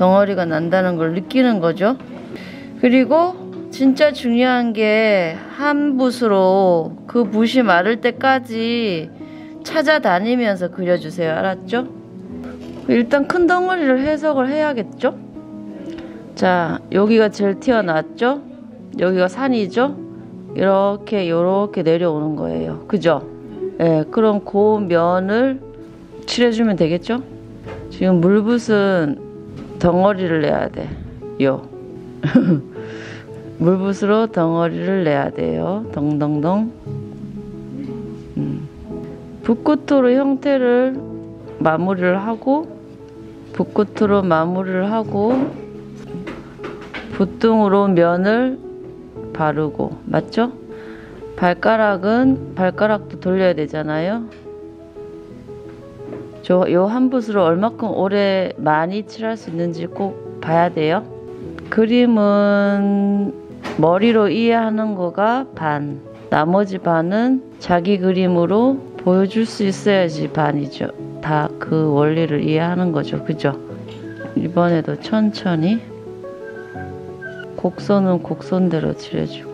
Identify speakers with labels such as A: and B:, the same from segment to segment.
A: 덩어리가 난다는 걸 느끼는 거죠. 그리고 진짜 중요한 게 한 붓으로 그 붓이 마를 때까지 찾아다니면서 그려주세요. 알았죠? 일단 큰 덩어리를 해석을 해야겠죠? 자, 여기가 제일 튀어나왔죠? 여기가 산이죠? 이렇게 요렇게 내려오는 거예요. 그죠? 예, 그럼 그 면을 칠해주면 되겠죠? 지금 물붓은 덩어리를 내야 돼. 요. 물붓으로 덩어리를 내야 돼요. 덩덩덩. 붓끝으로 형태를 마무리를 하고, 붓끝으로 마무리를 하고, 붓등으로 면을 바르고, 맞죠? 발가락도 돌려야 되잖아요. 요 한 붓으로 얼마큼 오래 많이 칠할 수 있는지 꼭 봐야 돼요. 그림은 머리로 이해하는 거가 반, 나머지 반은 자기 그림으로 보여줄 수 있어야지 반이죠. 다 그 원리를 이해하는 거죠. 그죠? 이번에도 천천히 곡선은 곡선대로 칠해주고.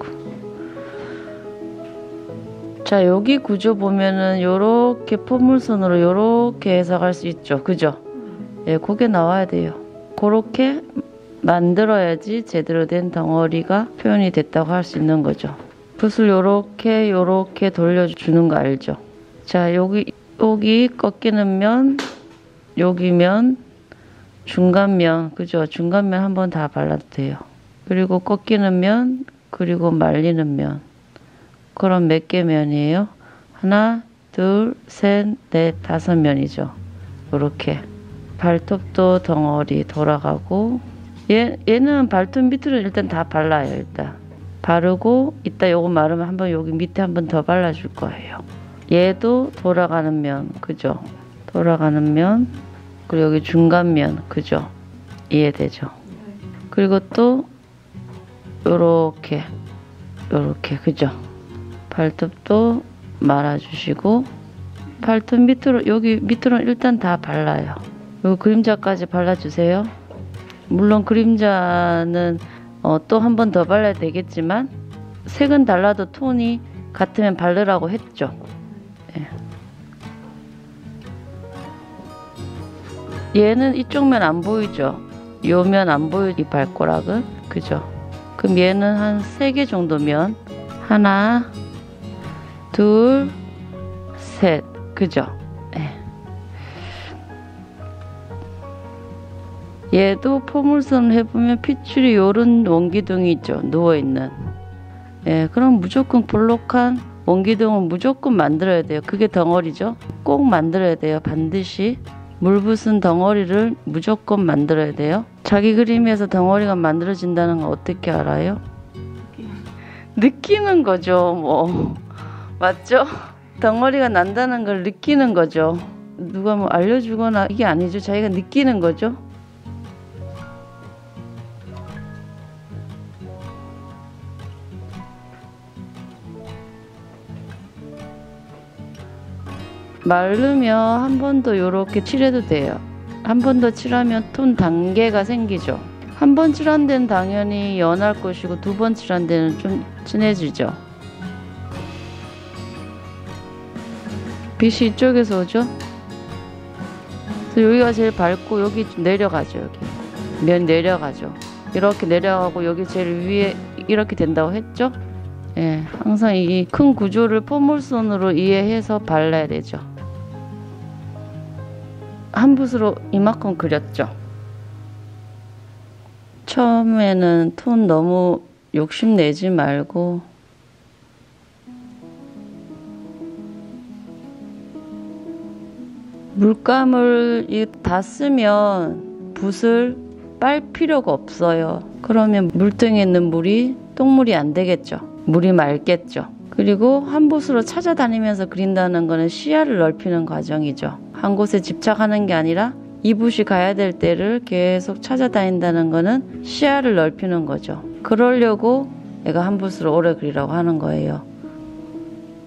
A: 자, 여기 구조 보면은 요렇게 포물선으로 요렇게 해석할 수 있죠. 그죠? 예, 그게 나와야 돼요. 그렇게 만들어야지 제대로 된 덩어리가 표현이 됐다고 할 수 있는 거죠. 붓을 요렇게 돌려주는 거 알죠? 자, 여기 꺾이는 면, 여기 면, 중간면, 그죠? 중간면 한번 다 발라도 돼요. 그리고 꺾이는 면, 그리고 말리는 면. 그럼 몇 개 면이에요? 하나, 둘, 셋, 넷, 5면이죠. 이렇게. 발톱도 덩어리 돌아가고, 얘는 발톱 밑으로 일단 다 발라요, 일단. 바르고, 이따 요거 마르면 한번 여기 밑에 한번 더 발라줄 거예요. 얘도 돌아가는 면, 그죠? 돌아가는 면, 그리고 여기 중간면, 그죠? 이해되죠? 그리고 또, 요렇게, 그죠? 발톱도 말아주시고, 발톱 밑으로, 여기 밑으로 일단 다 발라요. 여기 그림자까지 발라주세요. 물론 그림자는 또 한 번 더 발라야 되겠지만, 색은 달라도 톤이 같으면 바르라고 했죠. 예. 얘는 이쪽 면 안 보이죠? 요 면 안 보이죠? 이 발가락은? 그죠? 그럼 얘는 한 3개 정도면, 하나, 둘, 셋, 그죠? 예. 얘도 포물선 해보면 핏줄이 요런 원기둥이 있죠. 누워있는. 예, 그럼 무조건 볼록한 원기둥은 무조건 만들어야 돼요. 그게 덩어리죠. 꼭 만들어야 돼요. 반드시. 물붓은 덩어리를 무조건 만들어야 돼요. 자기 그림에서 덩어리가 만들어진다는 건 어떻게 알아요? 느끼는 거죠. 뭐 맞죠? 덩어리가 난다는 걸 느끼는 거죠. 누가 뭐 알려주거나 이게 아니죠. 자기가 느끼는 거죠. 마르면 한 번 더 요렇게 칠해도 돼요. 한 번 더 칠하면 톤 단계가 생기죠. 한 번 칠한 데는 당연히 연할 것이고 2번 칠한 데는 좀 진해지죠. 빛이 이쪽에서 오죠. 그래서 여기가 제일 밝고 여기 내려가죠. 여기 면 내려가죠. 이렇게 내려가고 여기 제일 위에 이렇게 된다고 했죠. 예, 항상 이 큰 구조를 포물선으로 이해해서 발라야 되죠. 한 붓으로 이만큼 그렸죠. 처음에는 톤 너무 욕심내지 말고 물감을 다 쓰면 붓을 빨 필요가 없어요. 그러면 물등에 있는 물이 똥물이 안 되겠죠. 물이 맑겠죠. 그리고 한 붓으로 찾아다니면서 그린다는 거는 시야를 넓히는 과정이죠. 한 곳에 집착하는 게 아니라 이 붓이 가야 될 때를 계속 찾아다닌다는 거는 시야를 넓히는 거죠. 그러려고 내가 한 붓으로 오래 그리라고 하는 거예요.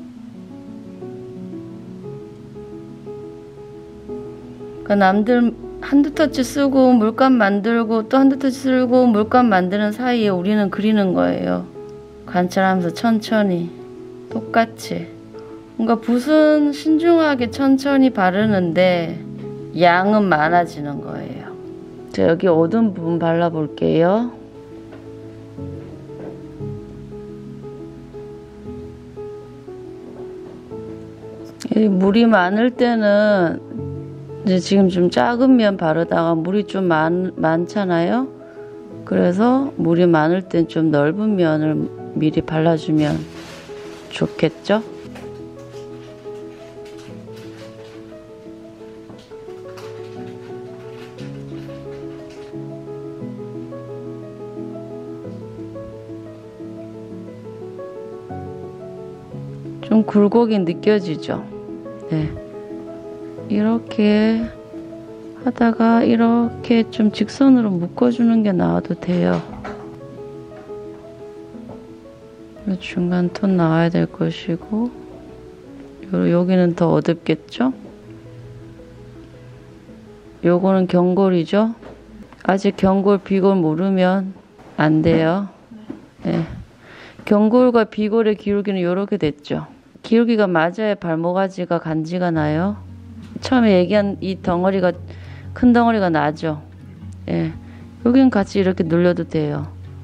A: 남들 한두 터치 쓰고 물감 만들고 또 한두 터치 쓰고 물감 만드는 사이에 우리는 그리는 거예요. 관찰하면서 천천히 똑같이. 뭔가 붓은 신중하게 천천히 바르는데 양은 많아지는 거예요. 자, 여기 어두운 부분 발라볼게요. 물이 많을 때는 이제 지금 좀 작은 면 바르다가 물이 좀 많잖아요. 그래서 물이 많을 땐 좀 넓은 면을 미리 발라주면 좋겠죠? 좀 굴곡이 느껴지죠? 네. 이렇게 하다가 이렇게 좀 직선으로 묶어주는 게 나와도 돼요. 중간 톤 나와야 될 것이고, 여기는 더 어둡겠죠? 요거는 경골이죠? 아직 경골, 비골 모르면 안 돼요. 네. 경골과 비골의 기울기는 이렇게 됐죠? 기울기가 맞아야 발모가지가 간지가 나요. 처음에 얘기한 이 덩어리가 큰 덩어리가 나죠. 예, 여긴 같이 이렇게 눌려도 돼요.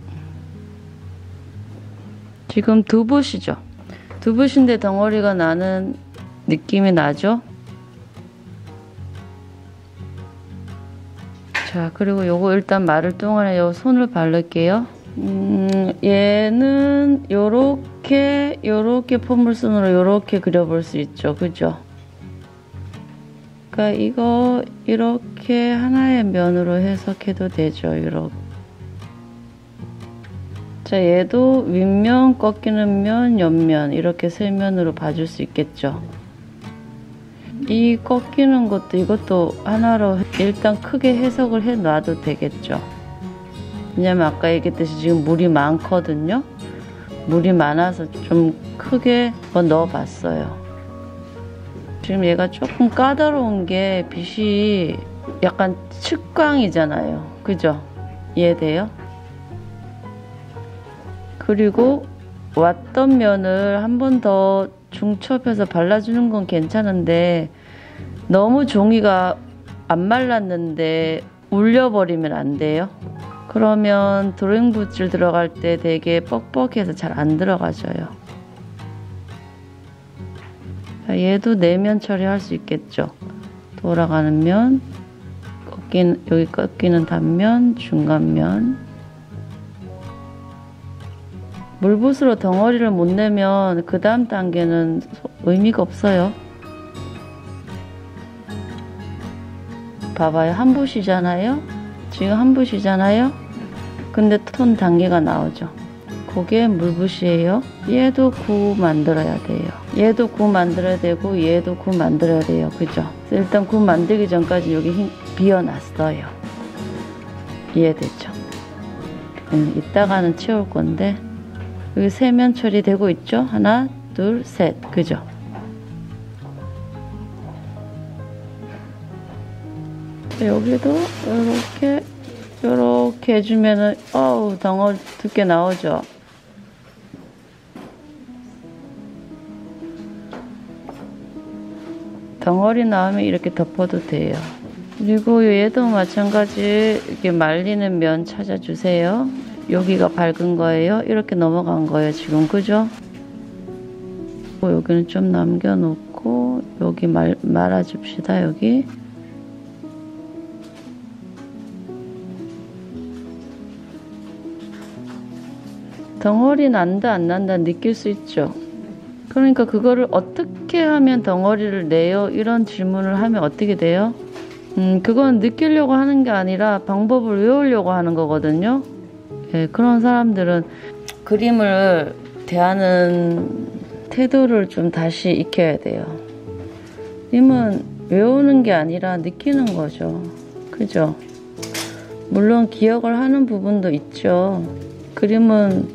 A: 지금 두 붓이죠. 두 붓인데 덩어리가 나는 느낌이 나죠. 자, 그리고 요거 일단 마를 동안에 요 손을 바를게요. 얘는 요렇게 포물선으로 요렇게 그려볼 수 있죠. 그죠? 그러니까 이거 이렇게 하나의 면으로 해석해도 되죠. 이렇게. 자, 얘도 윗면, 꺾이는 면, 옆면 이렇게 세 면으로 봐줄 수 있겠죠. 이 꺾이는 것도 이것도 하나로 일단 크게 해석을 해 놔도 되겠죠. 왜냐면 아까 얘기했듯이 지금 물이 많거든요. 물이 많아서 좀 크게 한번 넣어봤어요. 지금 얘가 조금 까다로운 게 빛이 약간 측광이잖아요. 그죠? 이해돼요? 그리고 왔던 면을 한 번 더 중첩해서 발라주는 건 괜찮은데 너무 종이가 안 말랐는데 울려버리면 안 돼요. 그러면 드로잉 붓질 들어갈 때 되게 뻑뻑해서 잘 안 들어가져요. 얘도 내면 처리할 수 있겠죠. 돌아가는 면, 여기 꺾이는 단면, 중간면. 물붓으로 덩어리를 못 내면 그 다음 단계는 의미가 없어요. 봐봐요. 한 붓이잖아요. 지금 한 붓이잖아요. 근데 톤 단계가 나오죠. 그게 물붓이에요. 얘도 구 만들어야 돼요. 얘도 구 만들어야 되고 얘도 구 만들어야 돼요. 그죠? 일단 구 만들기 전까지 여기 비워놨어요. 이해됐죠? 이따가는 채울 건데 여기 세면 처리되고 있죠? 하나, 둘, 셋. 그죠? 여기도 이렇게 해주면은 어우 덩어리 두께 나오죠? 덩어리 나오면 이렇게 덮어도 돼요. 그리고 얘도 마찬가지 이렇게 말리는 면 찾아주세요. 여기가 밝은 거예요. 이렇게 넘어간 거예요. 지금 그죠? 여기는 좀 남겨놓고 여기 말아줍시다. 여기. 덩어리 난다 안 난다 느낄 수 있죠. 그러니까 그거를 어떻게 하면 덩어리를 내요? 이런 질문을 하면 어떻게 돼요? 그건 느끼려고 하는 게 아니라 방법을 외우려고 하는 거거든요. 예, 그런 사람들은 그림을 대하는 태도를 좀 다시 익혀야 돼요. 그림은 외우는 게 아니라 느끼는 거죠. 그죠? 물론 기억을 하는 부분도 있죠. 그림은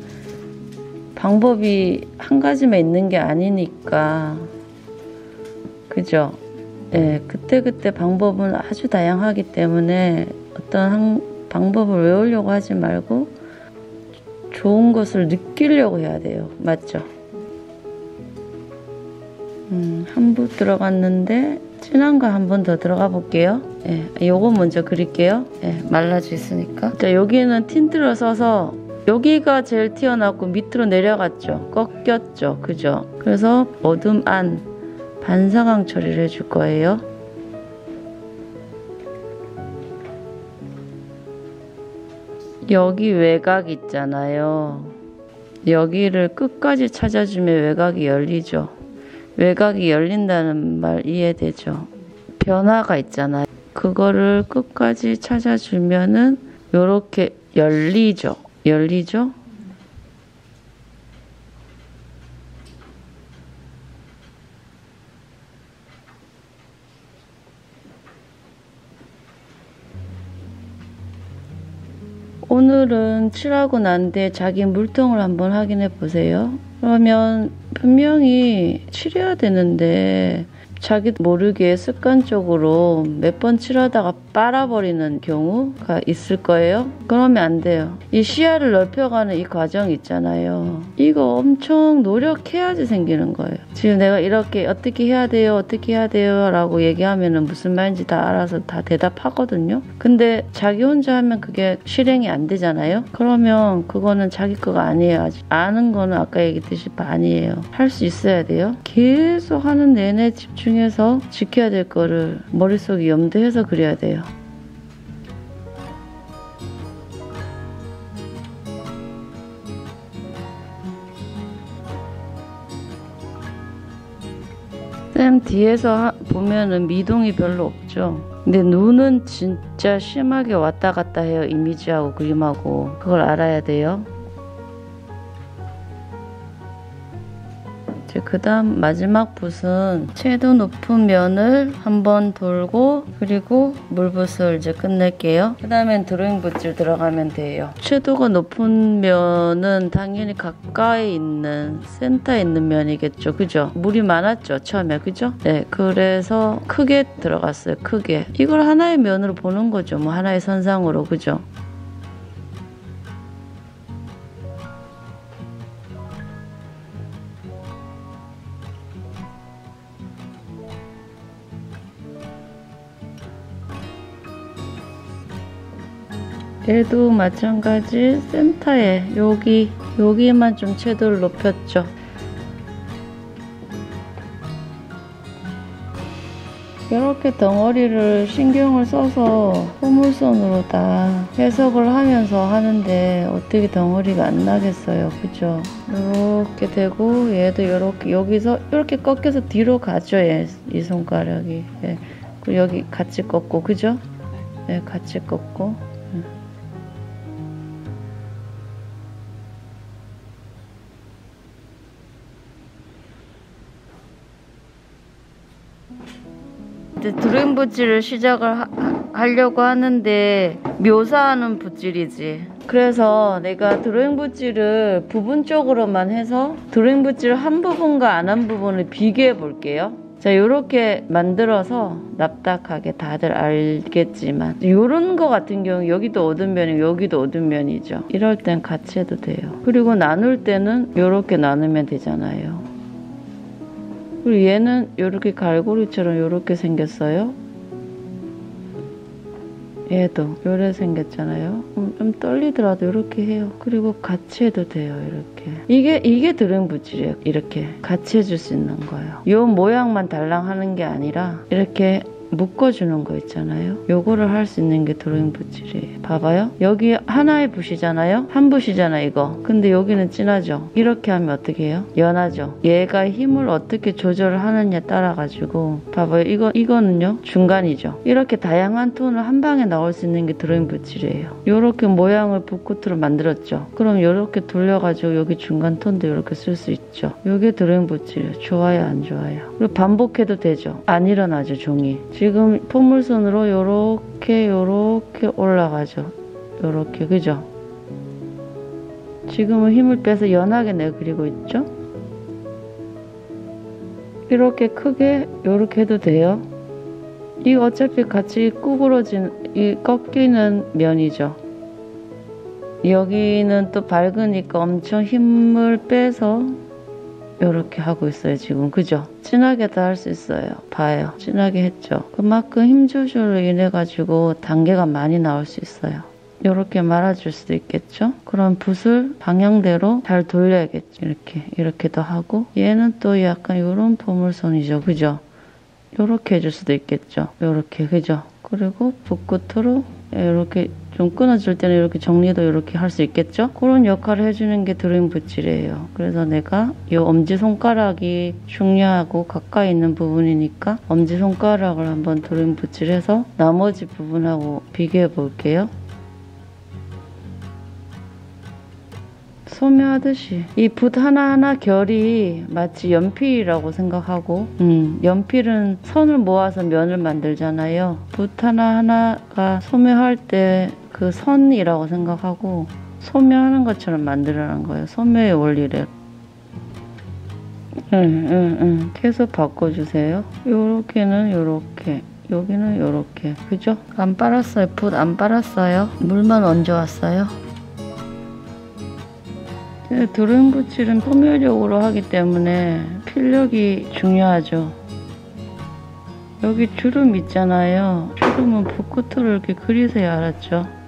A: 방법이 한 가지만 있는 게 아니니까. 그죠? 예, 그때그때 방법은 아주 다양하기 때문에 어떤 한 방법을 외우려고 하지 말고 좋은 것을 느끼려고 해야 돼요. 맞죠? 한 부 들어갔는데 진한 거 한 번 더 들어가 볼게요. 예, 요거 먼저 그릴게요. 예, 말라져 있으니까. 자, 여기는 틴트를 써서 여기가 제일 튀어나왔고 밑으로 내려갔죠. 꺾였죠. 그죠? 그래서 어둠 안 반사광 처리를 해줄 거예요. 여기 외곽 있잖아요. 여기를 끝까지 찾아주면 외곽이 열리죠. 외곽이 열린다는 말 이해되죠? 변화가 있잖아요. 그거를 끝까지 찾아주면은 요렇게 열리죠. 열리죠? 오늘은 칠하고 난 뒤에 자기 물통을 한번 확인해 보세요. 그러면 분명히 칠해야 되는데 자기도 모르게 습관적으로 몇 번 칠하다가 빨아버리는 경우가 있을 거예요. 그러면 안 돼요. 이 시야를 넓혀가는 이 과정 있잖아요. 이거 엄청 노력해야지 생기는 거예요. 지금 내가 이렇게 어떻게 해야 돼요? 어떻게 해야 돼요? 라고 얘기하면 무슨 말인지 다 알아서 다 대답하거든요. 근데 자기 혼자 하면 그게 실행이 안 되잖아요. 그러면 그거는 자기 거가 아니에요. 아직 아는 거는 아까 얘기했듯이 반이에요. 할 수 있어야 돼요. 계속 하는 내내 집중해서 지켜야 될 거를 머릿속에 염두해서 그려야 돼요. 쌤 뒤에서 보면은 미동이 별로 없죠. 근데 눈은 진짜 심하게 왔다 갔다 해요. 이미지하고 그림하고. 그걸 알아야 돼요. 그 다음 마지막 붓은 채도 높은 면을 한번 돌고 그리고 물붓을 이제 끝낼게요. 그 다음엔 드로잉 붓질 들어가면 돼요. 채도가 높은 면은 당연히 가까이 있는 센터에 있는 면이겠죠. 그죠? 물이 많았죠. 처음에. 그죠? 네. 그래서 크게 들어갔어요. 크게. 이걸 하나의 면으로 보는 거죠. 뭐 하나의 선상으로. 그죠? 얘도 마찬가지 센터에 여기만 좀 채도를 높였죠. 이렇게 덩어리를 신경을 써서 포물선으로 다 해석을 하면서 하는데 어떻게 덩어리가 안 나겠어요. 그죠? 이렇게 되고 얘도 이렇게 여기서 이렇게 꺾여서 뒤로 가죠. 얘, 이 손가락이. 예. 그리고 여기 같이 꺾고 그죠? 예, 같이 꺾고. 드로잉 붓질을 시작을 하려고 하는데 묘사하는 붓질이지. 그래서 내가 드로잉 붓질을 부분적으로만 해서 드로잉 붓질 한 부분과 안 한 부분을 비교해 볼게요. 자, 이렇게 만들어서 납작하게 다들 알겠지만 이런 거 같은 경우 여기도 어두운 면이고 여기도 어두운 면이죠. 이럴 땐 같이 해도 돼요. 그리고 나눌 때는 이렇게 나누면 되잖아요. 그리고 얘는 이렇게 갈고리처럼 이렇게 생겼어요. 얘도 요래 생겼잖아요. 좀 떨리더라도 이렇게 해요. 그리고 같이 해도 돼요. 이렇게. 이게 드로잉 붓질이에요. 이렇게 같이 해줄 수 있는 거예요. 요 모양만 달랑 하는 게 아니라 이렇게 묶어주는 거 있잖아요. 요거를 할 수 있는 게 드로잉 붓질이에요. 봐봐요. 여기 하나의 붓이잖아요. 한 붓이잖아 이거. 근데 여기는 진하죠. 이렇게 하면 어떻게 해요? 연하죠. 얘가 힘을 어떻게 조절을 하느냐에 따라 가지고 봐봐요. 이거는요 중간이죠. 이렇게 다양한 톤을 한 방에 나올 수 있는 게 드로잉 붓질이에요. 요렇게 모양을 붓끝으로 만들었죠. 그럼 요렇게 돌려가지고 여기 중간 톤도 이렇게 쓸 수 있죠. 요게 드로잉 붓질이에요. 좋아요 안 좋아요? 그리고 반복해도 되죠. 안 일어나죠 종이. 지금 포물선으로 요렇게 올라가죠. 요렇게 그죠? 지금은 힘을 빼서 연하게 내가 그리고 있죠? 이렇게 크게 요렇게 해도 돼요. 이거 어차피 같이 구부러진 이 꺾이는 면이죠. 여기는 또 밝으니까 엄청 힘을 빼서 이렇게 하고 있어요 지금. 그죠? 진하게 다 할 수 있어요. 봐요. 진하게 했죠. 그만큼 힘 조절로 인해 가지고 단계가 많이 나올 수 있어요. 이렇게 말아줄 수도 있겠죠. 그럼 붓을 방향대로 잘 돌려야겠죠. 이렇게도 하고, 얘는 또 약간 이런 포물선이죠. 그죠? 이렇게 해줄 수도 있겠죠. 이렇게, 그죠? 그리고 붓끝으로 이렇게 좀 끊어질 때는 이렇게 정리도 이렇게 할 수 있겠죠. 그런 역할을 해주는 게 드로잉 붓질이에요. 그래서 내가 이 엄지손가락이 중요하고 가까이 있는 부분이니까 엄지손가락을 한번 드로잉 붓질해서 나머지 부분하고 비교해 볼게요. 소묘하듯이 이 붓 하나하나 결이 마치 연필이라고 생각하고, 연필은 선을 모아서 면을 만들잖아요. 붓 하나하나가 소묘할 때 그 선이라고 생각하고 소묘하는 것처럼 만들어라는 거예요. 소묘의 원리를. 계속 바꿔주세요. 요렇게는 요렇게, 여기는 요렇게. 그죠? 안 빨았어요. 붓 안 빨았어요. 물만 얹어왔어요. 드로잉 붓질은 소묘력으로 하기 때문에 필력이 중요하죠. 여기 주름 있잖아요. 주름은 붓끝으로 이렇게 그리세요. 알았죠?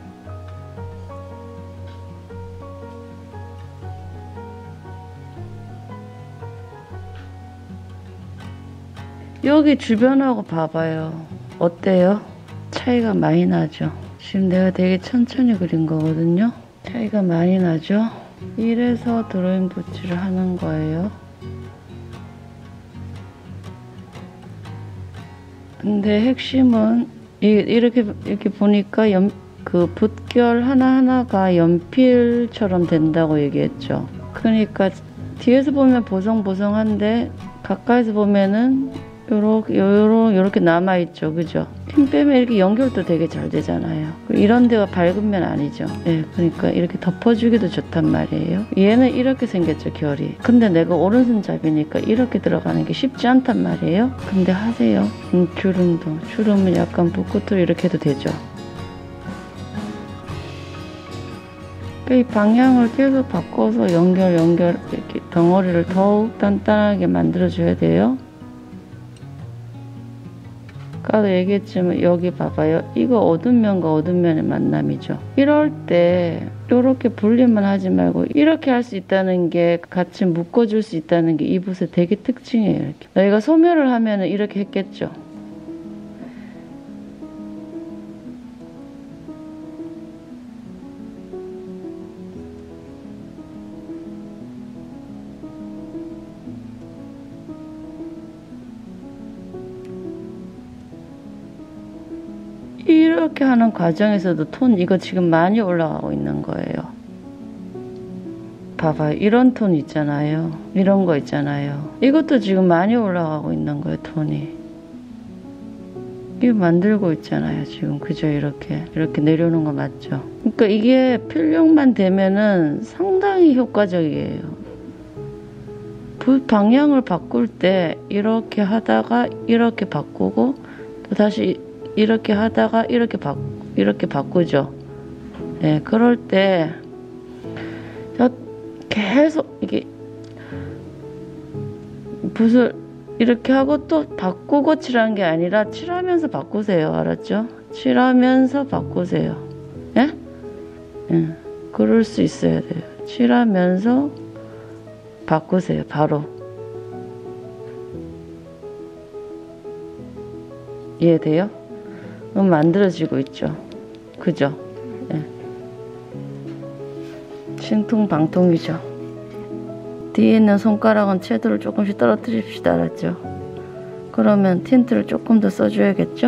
A: 여기 주변하고 봐봐요. 어때요? 차이가 많이 나죠? 지금 내가 되게 천천히 그린 거거든요. 차이가 많이 나죠? 이래서 드로잉 붓질을 하는 거예요. 근데 핵심은 이렇게 보니까 그 붓결 하나하나가 연필처럼 된다고 얘기했죠. 그러니까 뒤에서 보면 보송보송한데 가까이서 보면은 요렇게 남아있죠. 그죠? 힘 빼면 이렇게 연결도 되게 잘 되잖아요. 이런 데가 밝은 면 아니죠. 예, 그러니까 이렇게 덮어주기도 좋단 말이에요. 얘는 이렇게 생겼죠, 결이. 근데 내가 오른손잡이니까 이렇게 들어가는 게 쉽지 않단 말이에요. 근데 하세요. 주름은 약간 붓끝으로 이렇게 해도 되죠. 이 방향을 계속 바꿔서 연결 이렇게 덩어리를 더욱 단단하게 만들어줘야 돼요. 아까도 얘기했지만 여기 봐봐요. 이거 어두운 면과 어두운 면의 만남이죠. 이럴 때 이렇게 분리만 하지 말고 이렇게 할 수 있다는 게, 같이 묶어줄 수 있다는 게 이 붓의 되게 특징이에요. 이렇게. 너희가 소묘를 하면 이렇게 했겠죠. 이렇게 하는 과정에서도 톤 이거 지금 많이 올라가고 있는 거예요. 봐봐요. 이런 톤 있잖아요. 이런 거 있잖아요. 이것도 지금 많이 올라가고 있는 거예요. 톤이. 이거 만들고 있잖아요. 지금. 그죠? 이렇게 내려오는 거 맞죠? 그러니까 이게 필력만 되면은 상당히 효과적이에요. 붓 방향을 바꿀 때 이렇게 하다가 이렇게 바꾸고 또 다시 이렇게 하다가 이렇게 바꾸죠. 네, 그럴 때 계속 이게 붓을 이렇게 하고 또 바꾸고 칠한 게 아니라 칠하면서 바꾸세요. 알았죠? 칠하면서 바꾸세요. 예? 예, 그럴 수 있어야 돼요. 칠하면서 바꾸세요. 바로. 이해돼요? 만들어지고 있죠. 그죠? 예. 신통방통이죠. 뒤에 있는 손가락은 채도를 조금씩 떨어뜨립시다. 알았죠? 그러면 틴트를 조금 더 써줘야겠죠?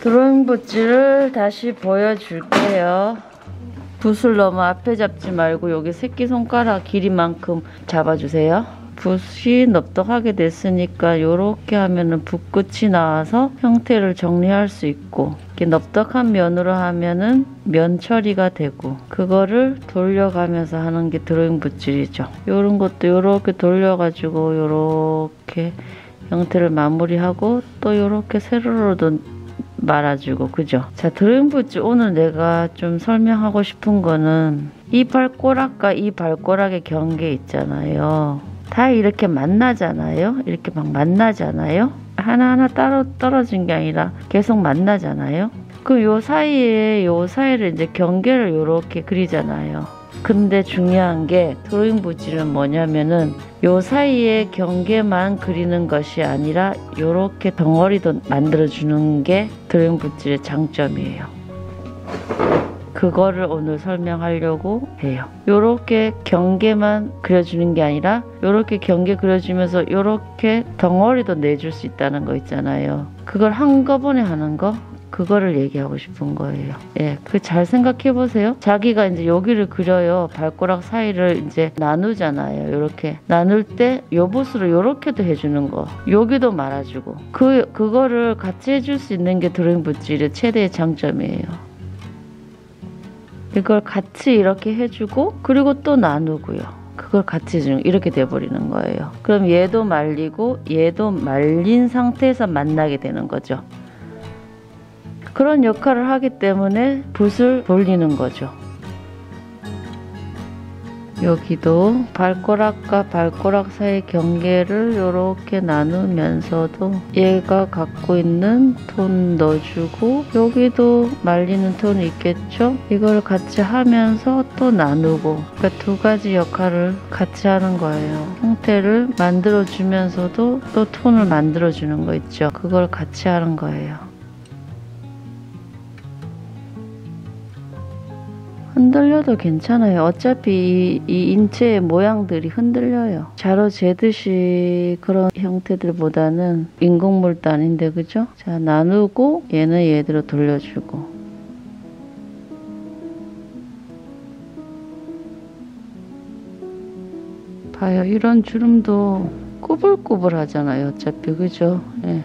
A: 드로잉 붓질을 다시 보여줄게요. 붓을 너무 앞에 잡지 말고 여기 새끼손가락 길이만큼 잡아주세요. 붓이 넙덕하게 됐으니까 이렇게 하면은 붓끝이 나와서 형태를 정리할 수 있고, 이렇게 넙덕한 면으로 하면은 면 처리가 되고, 그거를 돌려가면서 하는 게 드로잉 붓질이죠. 요런 것도 요렇게 돌려가지고 요렇게 형태를 마무리하고 또 요렇게 세로로도 말아주고, 그죠? 자, 드로잉 붓질 오늘 내가 좀 설명하고 싶은 거는 이 발꼬락과 이 발꼬락의 경계 있잖아요. 다 이렇게 만나잖아요. 이렇게 막 만나잖아요. 하나하나 따로 떨어진 게 아니라 계속 만나잖아요. 그럼 요 사이를 이제 경계를 요렇게 그리잖아요. 근데 중요한 게 드로잉 붓질은 뭐냐면은 요 사이에 경계만 그리는 것이 아니라 요렇게 덩어리도 만들어주는 게 드로잉 붓질의 장점이에요. 그거를 오늘 설명하려고 해요. 요렇게 경계만 그려주는 게 아니라 요렇게 경계 그려주면서 요렇게 덩어리도 내줄 수 있다는 거 있잖아요. 그걸 한꺼번에 하는 거, 그거를 얘기하고 싶은 거예요. 예, 그 잘 생각해 보세요. 자기가 이제 여기를 그려요. 발가락 사이를 이제 나누잖아요. 요렇게 나눌 때 요 붓으로 요렇게도 해주는 거, 여기도 말아주고, 그거를 같이 해줄 수 있는 게 드로잉 붓질의 최대의 장점이에요. 이걸 같이 이렇게 해주고, 그리고 또 나누고요. 그걸 같이 해주는, 이렇게 돼버리는 거예요. 그럼 얘도 말리고 얘도 말린 상태에서 만나게 되는 거죠. 그런 역할을 하기 때문에 붓을 돌리는 거죠. 여기도 발가락과 발가락 사이 경계를 이렇게 나누면서도 얘가 갖고 있는 톤 넣어주고, 여기도 말리는 톤이 있겠죠. 이걸 같이 하면서 또 나누고, 그러니까 두 가지 역할을 같이 하는 거예요. 형태를 만들어주면서도 또 톤을 만들어주는 거 있죠. 그걸 같이 하는 거예요. 흔들려도 괜찮아요. 어차피 이 인체의 모양들이 흔들려요. 자로 재듯이 그런 형태들보다는 인공물도 아닌데, 그죠? 자, 나누고 얘는 얘대로 돌려주고. 봐요. 이런 주름도 꾸불꾸불 하잖아요. 어차피, 그죠? 예.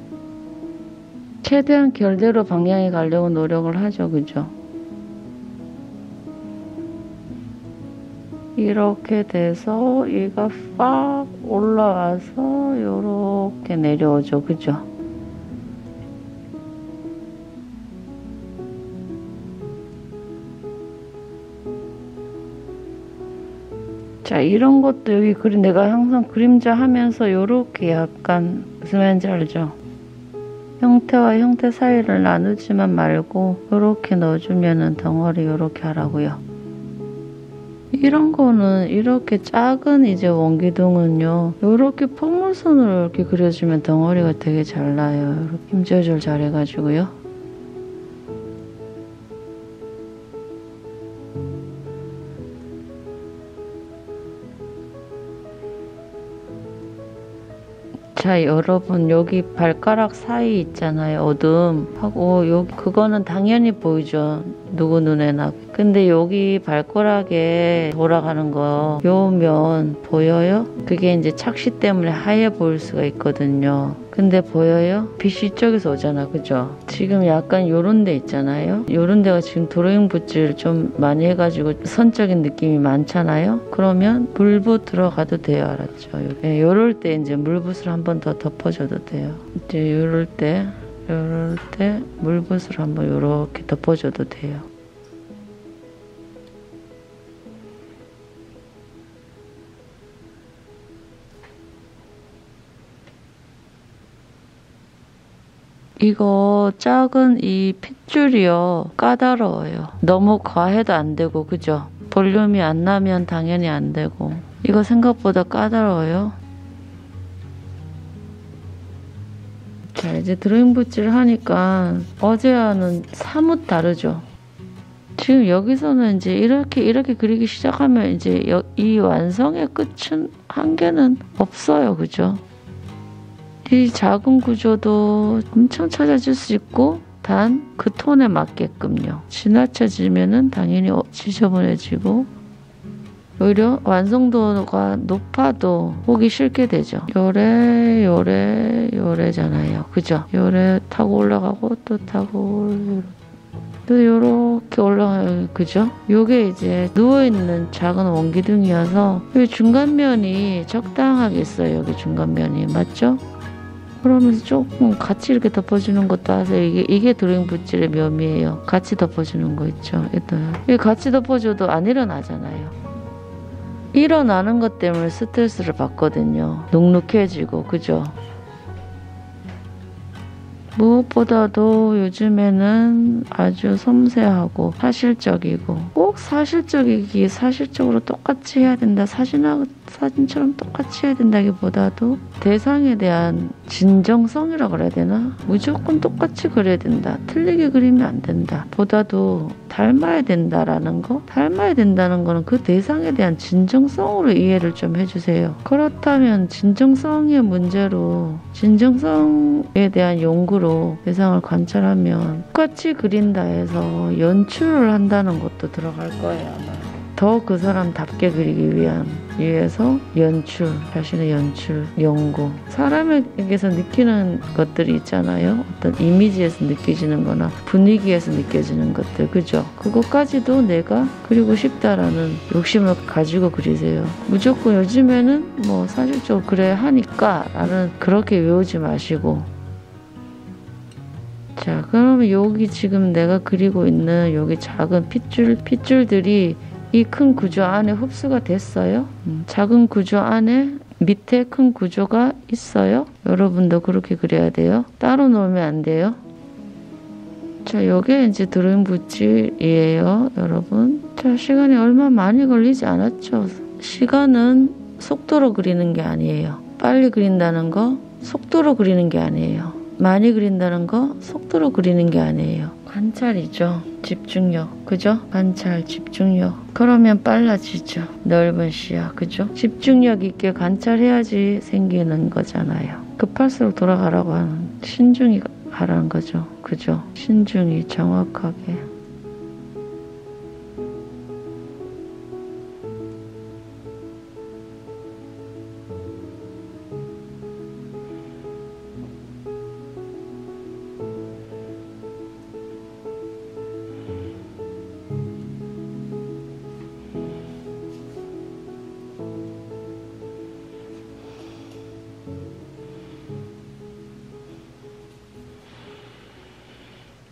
A: 최대한 결대로 방향이 가려고 노력을 하죠. 그죠? 이렇게 돼서 얘가 팍 올라와서 이렇게 내려오죠. 그죠? 자, 이런 것도 여기 내가 항상 그림자 하면서 이렇게 약간, 무슨 말인지 알죠? 형태와 형태 사이를 나누지만 말고 이렇게 넣어주면은 덩어리 이렇게 하라고요. 이런 거는, 이렇게 작은 이제 원기둥은요, 이렇게 포물선으로 이렇게 그려주면 덩어리가 되게 잘 나요. 이렇게 힘 조절 잘 해가지고요. 자, 여러분, 여기 발가락 사이 있잖아요. 어둠하고 여기, 그거는 당연히 보이죠. 누구 눈에나. 근데 여기 발가락에 돌아가는 거, 요 면 보여요? 그게 이제 착시 때문에 하얘 보일 수가 있거든요. 근데 보여요? 빛이 이쪽에서 오잖아. 그죠? 지금 약간 요런 데 있잖아요. 요런 데가 지금 드로잉 붓질 좀 많이 해가지고 선적인 느낌이 많잖아요. 그러면 물붓 들어가도 돼요. 알았죠? 네, 요럴 때 이제 물붓을 한 번 더 덮어줘도 돼요. 이제 요럴 때 물붓을 한번 요렇게 덮어줘도 돼요. 이거 작은 이 핏줄이요, 까다로워요. 너무 과해도 안 되고, 그죠? 볼륨이 안 나면 당연히 안 되고. 이거 생각보다 까다로워요. 자, 이제 드로잉 붓질 하니까 어제와는 사뭇 다르죠? 지금 여기서는 이제 이렇게 그리기 시작하면 이제 이 완성의 끝은, 한계는 없어요. 그죠? 이 작은 구조도 엄청 찾아줄 수 있고, 단 그 톤에 맞게끔요. 지나쳐지면은 당연히 지저분해지고 오히려 완성도가 높아도 보기 싫게 되죠. 요래잖아요. 그죠? 요래 타고 올라가고 또 타고 또 요렇게 올라가요. 그죠? 요게 이제 누워있는 작은 원기둥이어서 이 중간면이 적당하게 있어요. 여기 중간면이. 맞죠? 그러면서 조금 같이 이렇게 덮어주는 것도 하세요. 이게 드로잉 붓질의 묘미예요. 같이 덮어주는 거 있죠. 이게 같이 덮어줘도 안 일어나잖아요. 일어나는 것 때문에 스트레스를 받거든요. 눅눅해지고, 그죠? 무엇보다도 요즘에는 아주 섬세하고 사실적이고 꼭 사실적으로 똑같이 해야 된다. 사진처럼 똑같이 해야 된다기보다도 대상에 대한 진정성이라고 그래야 되나? 무조건 똑같이 그려야 된다. 틀리게 그리면 안 된다. 보다도 닮아야 된다라는 거? 닮아야 된다는 거는 그 대상에 대한 진정성으로 이해를 좀 해주세요. 그렇다면 진정성의 문제로 진정성에 대한 용구로 대상을 관찰하면 똑같이 그린다 해서 연출을 한다는 것도 들어갈 거예요. 아마. 더 그 사람답게 그리기 위해서 연출, 자신의 연출, 연구. 사람에게서 느끼는 것들이 있잖아요. 어떤 이미지에서 느껴지는 거나 분위기에서 느껴지는 것들. 그죠? 그것까지도 내가 그리고 싶다라는 욕심을 가지고 그리세요. 무조건 요즘에는 뭐 사실적으로 그래야 하니까 라는 그렇게 외우지 마시고. 자, 그러면 여기 지금 내가 그리고 있는 여기 작은 핏줄들이 이 큰 구조 안에 흡수가 됐어요. 작은 구조 안에 밑에 큰 구조가 있어요. 여러분도 그렇게 그려야 돼요. 따로 놓으면 안 돼요. 자, 요게 이제 드로잉 붓질이에요, 여러분. 자, 시간이 얼마 많이 걸리지 않았죠. 시간은 속도로 그리는 게 아니에요. 빨리 그린다는 거 속도로 그리는 게 아니에요. 많이 그린다는 거 속도로 그리는 게 아니에요. 관찰이죠. 집중력. 그죠? 관찰, 집중력. 그러면 빨라지죠. 넓은 시야. 그죠? 집중력 있게 관찰해야지 생기는 거잖아요. 급할수록 돌아가라고 하는 신중히 가라는 거죠. 그죠? 신중히 정확하게.